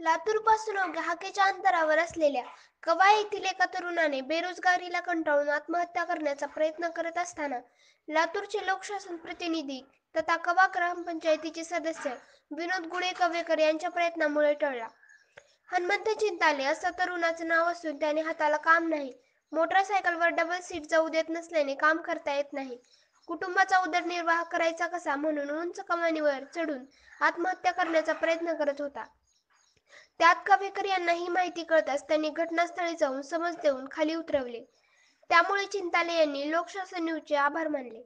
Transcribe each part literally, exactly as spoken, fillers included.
लातूरपासून अवघ्या हाकेच्या अंतरावर असलेल्या कवा येथील एका तरुणाने बेरोजगारीला कंटाळून आत्महत्या करण्याचा प्रयत्न करत असताना लातूरचे लोकशासन प्रतिनिधी तथा कवा ग्रामपंचायतीचे सदस्य विनोद गुणे कवेकर यांच्या प्रयत्नामुळे टळला। हनुमंत चिंताले असं तरुणाचं नाव असून त्याने हाताला काम नाही, मोटरसायकलवर डबल सीट जाऊ देत नसल्याने काम करता येत नाही, कुटुंबाचा उदरनिर्वाह करायचा कसा म्हणून उंच कमानीवर चढून आत्महत्या करण्याचा प्रयत्न करत होता। त्यात कवेकर यांना ही माहिती कळताच त्यांनी घटनास्थळी जाऊन समज देऊन खाली उतरवले। त्यामुळे चिंताले यांनी लोकशासन न्यूजचे आभार मानले।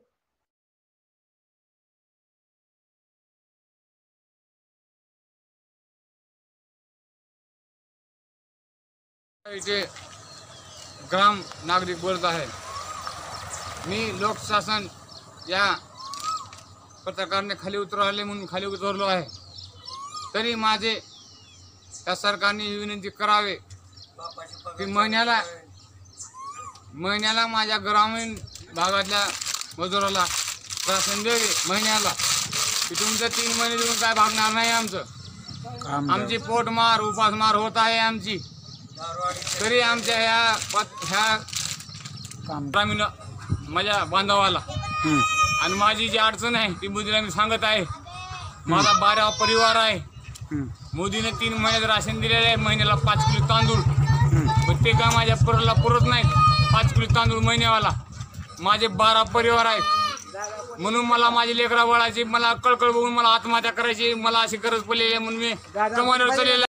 इथे ग्राम नागरिक बोलत आहे। मी लोकशासन या पत्रकाराने खाली उतरवले म्हणून खाली उतरलो आहे, तरी माझे या सरकारने विनंती करावे की महिन्याला महिन्याला माझ्या ग्रामीण भागातल्या मजुराला राशन द्यावे महिन्याला, की तुमचं तीन महिने देऊन काय भागणार नाही। आमचं आमची पोटमार उपासमार होत आहे आमची, तरी आमच्या ह्या ह्या ग्रामीण माझ्या बांधवाला आणि माझी जी अडचण आहे ती मोदीला मी सांगत आहे। माझा बारा परिवार आहे, मोदीने तीन महिन्यात राशन दिलेले आहे, महिन्याला पाच किलो तांदूळ, पण ते काय माझ्या परिवाराला पुरत नाही। पाच किलो तांदूळ महिन्यावाला माझे बारा परिवार आहेत, म्हणून मला माझी लेकरा बाळाची मला कळकळ बघून मला आत्महत्या करायची मला अशी गरज पडलेली आहे, म्हणून मी कमानीवर चाललेला